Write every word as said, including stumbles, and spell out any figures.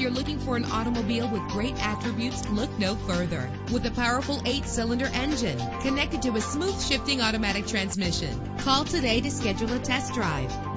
you're looking for an automobile with great attributes, look no further. With a powerful eight-cylinder engine connected to a smooth shifting automatic transmission. Call today to schedule a test drive.